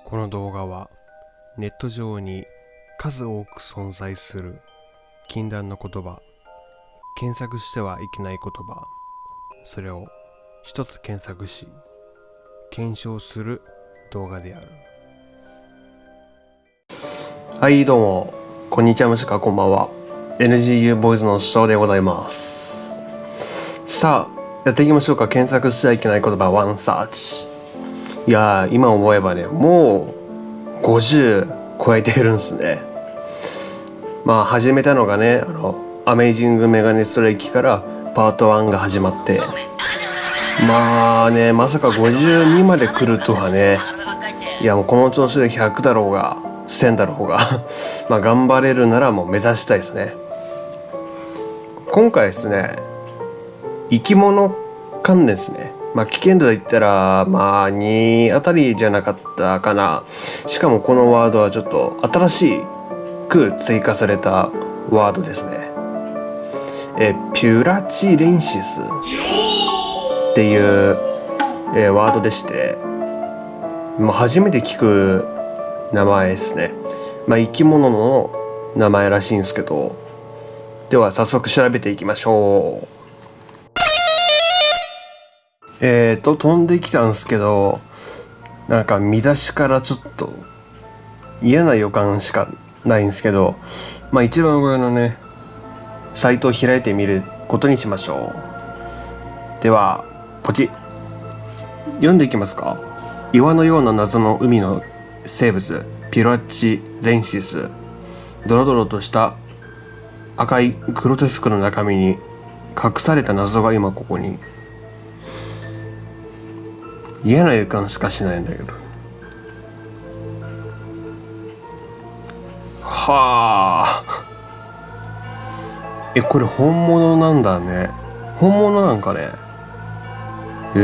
この動画はネット上に数多く存在する禁断の言葉、検索してはいけない言葉、それを一つ検索し検証する動画である。はい、どうもこんにちは、もしくはこんばんは。 NGU ボーイズの翔でございます。さあやっていきましょうか。検索しちゃいけない言葉ワンサーチ。いやー、今思えばね、もう50超えてるんですね。まあ始めたのがね、アメイジングメガネストライキからパート1が始まって、まあね、まさか52まで来るとはね。いや、もうこの調子で100だろうが1000だろうがまあ頑張れるならもう目指したいですね。今回ですね、生き物関連ですね。まあ危険度で言ったらまあ2あたりじゃなかったかな。しかもこのワードはちょっと新しく追加されたワードですね。ピュラチレンシスっていう、ワードでして、まあ、初めて聞く名前ですね。まあ生き物の名前らしいんですけど、では早速調べていきましょう。飛んできたんですけど、なんか見出しからちょっと嫌な予感しかないんですけど、まあ一番上のねサイトを開いてみることにしましょう。ではポチッ、読んでいきますか。岩のような謎の海の生物ピュラチレンシス。ドロドロとした赤いグロテスクの中身に隠された謎が今ここに。嫌な予感しかしないんだけど。はあ。これ本物なんだね。本物なんかね。ち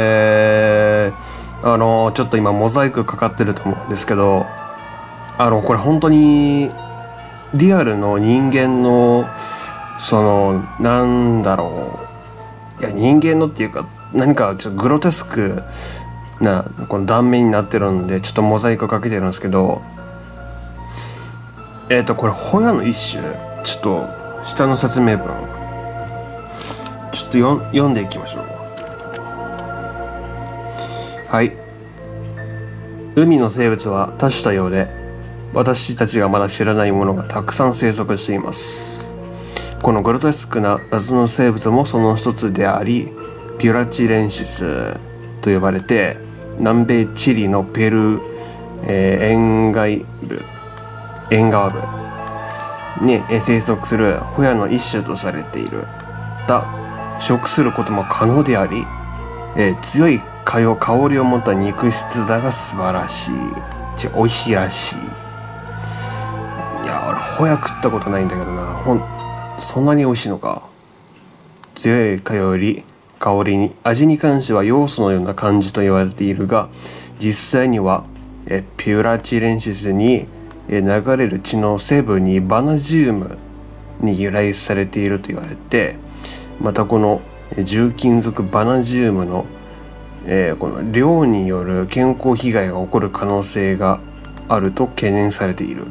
ょっと今モザイクかかってると思うんですけど、これ本当にリアルの人間のなんだろう。いや、人間のっていうか何かちょっとグロテスクなこの断面になってるんで、ちょっとモザイクかけてるんですけど、これホヤの一種。ちょっと下の説明文ちょっと読んでいきましょう。はい。海の生物は多種多様で、私たちがまだ知らないものがたくさん生息しています。このグロテスクな謎の生物もその一つであり、ピュラチレンシスと呼ばれて、南米チリのペルー、沿岸部に生息するホヤの一種とされている。食することも可能であり、強い香りを持った肉質だが素晴らしい。美味しいらしい。いや、俺ホヤ食ったことないんだけどな。そんなに美味しいのか。強い香りに味に関しては要素のような感じと言われているが、実際にはピュラチレンシスに流れる血の成分にバナジウムに由来されていると言われて、またこの重金属バナジウムの、この量による健康被害が起こる可能性があると懸念されている。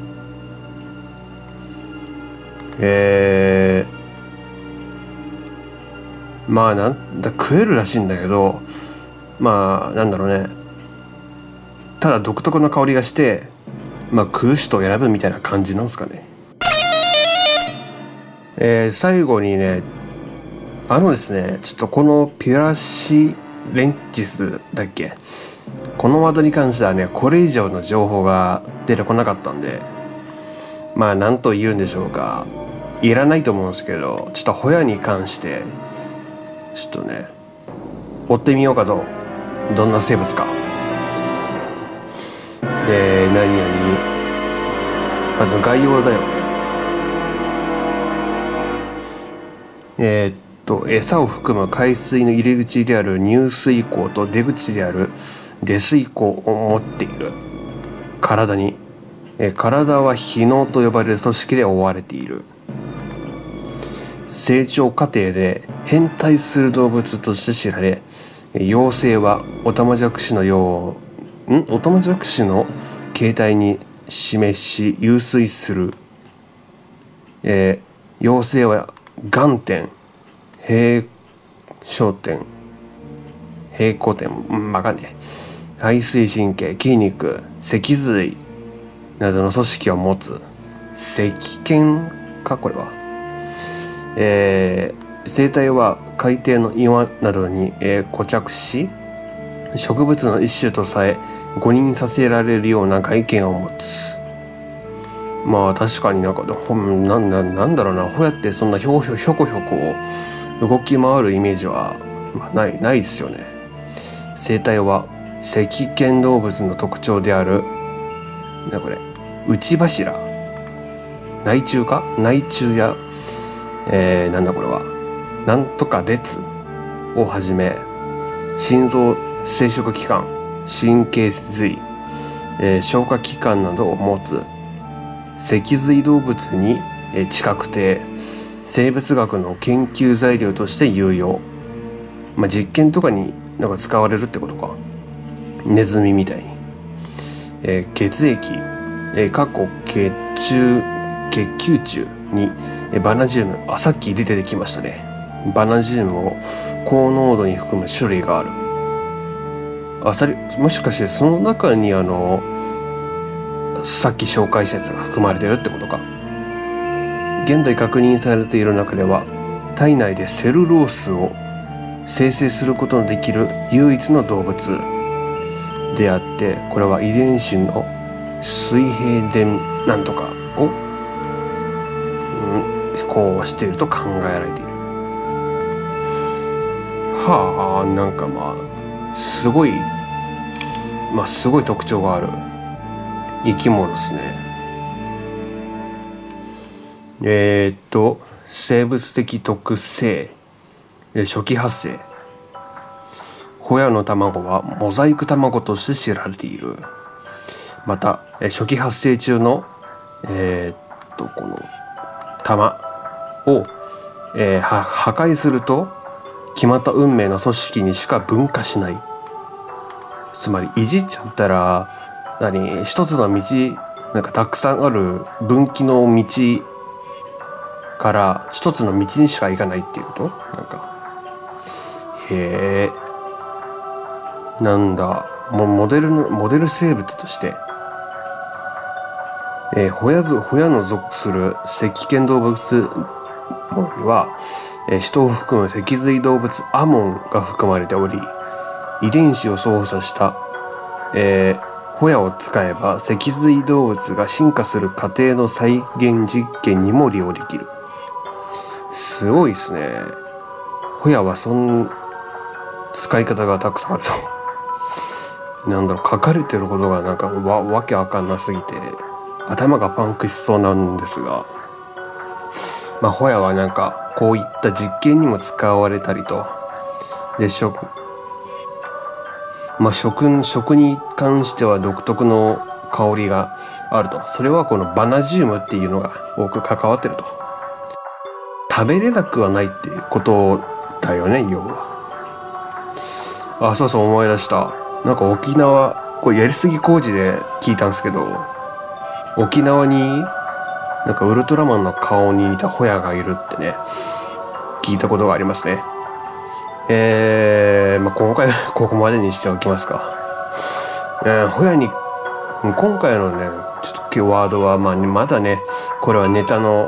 まあ食えるらしいんだけど、まあなんだろうね、ただ独特の香りがして、まあ食う人を選ぶみたいな感じなんですかね。最後にね、ですね、ちょっとこのピュラシレンチスだっけ、このワードに関してはね、これ以上の情報が出てこなかったんで、まあ何と言うんでしょうか、いらないと思うんですけど、ちょっとホヤに関してちょっとね追ってみようかと。どんな生物か。まず概要だよね。餌を含む海水の入り口である入水口と出口である出水口を持っている。体は皮嚢と呼ばれる組織で覆われている。成長過程で変態する動物として知られ、幼生はオタマジャクシのようオタマジャクシの形態に示し遊水する、陽性は眼点、平焦点、平行点、わかんねえ。背水神経、筋肉、脊髄などの組織を持つ石剣か、これは。生態は海底の岩などに、固着し、植物の一種とさえ誤認させられるような外見を持つ。まあ確かになんだろうな、ホヤってそんなひょこひょこ動き回るイメージは、ないですよね。生態は石剣動物の特徴であるこれ内柱、内柱か、内柱や、これはなんとか列をはじめ、心臓、生殖器官、神経髄、消化器官などを持つ脊髄動物に近くて、生物学の研究材料として有用。実験とかに使われるってことか。ネズミみたいに。血液、血球中にバナジウム、さっき出てきましたね。バナジウムを高濃度に含む種類がある。もしかしてその中にさっき紹介したやつが含まれてるってことか。現在確認されている中では、体内でセルロースを生成することのできる唯一の動物であって、これは遺伝子の水平伝なんとかを、こうしていると考えられている。すごい特徴がある生き物ですね。生物的特性、初期発生。ホヤの卵はモザイク卵として知られている。また初期発生中のこの玉を、破壊すると決まった運命の組織にしか分化しない。つまりいじっちゃったら一つの道、たくさんある分岐の道から一つの道にしか行かないっていうこと。モデル生物として、ホヤの属する石剣動物門には、人を含む脊髄動物アモンが含まれており、遺伝子を操作した、ホヤを使えば脊髄動物が進化する過程の再現実験にも利用できる。すごいですね。ホヤは使い方がたくさんあると。書かれてることがわけわかんなすぎて頭がパンクしそうなんですが、ホヤはこういった実験にも使われたりと。で食に関しては独特の香りがあると。それはこのバナジウムっていうのが多く関わってると。食べれなくはないっていうことだよね、要は。そうそう、思い出した。沖縄、これやりすぎ工事で聞いたんですけど、沖縄にウルトラマンの顔に似たホヤがいるってね、聞いたことがありますね。今回ここまでにしておきますか。ホヤに今回のねちょっとワードはまだね、これはネタの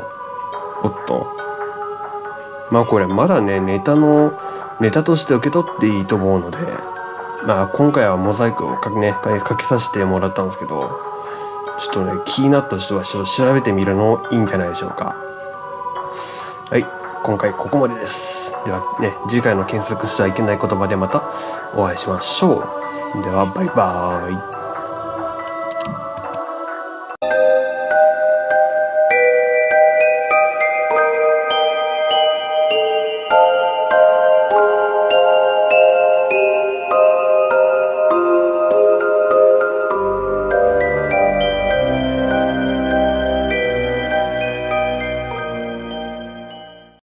これまだねネタとして受け取っていいと思うので、今回はモザイクをかけさせてもらったんですけど、ちょっとね気になった人はちょっと調べてみるのいいんじゃないでしょうか。はい、今回ここまでです。ではね、次回の検索してはいけない言葉でまたお会いしましょう。ではバイバーイ。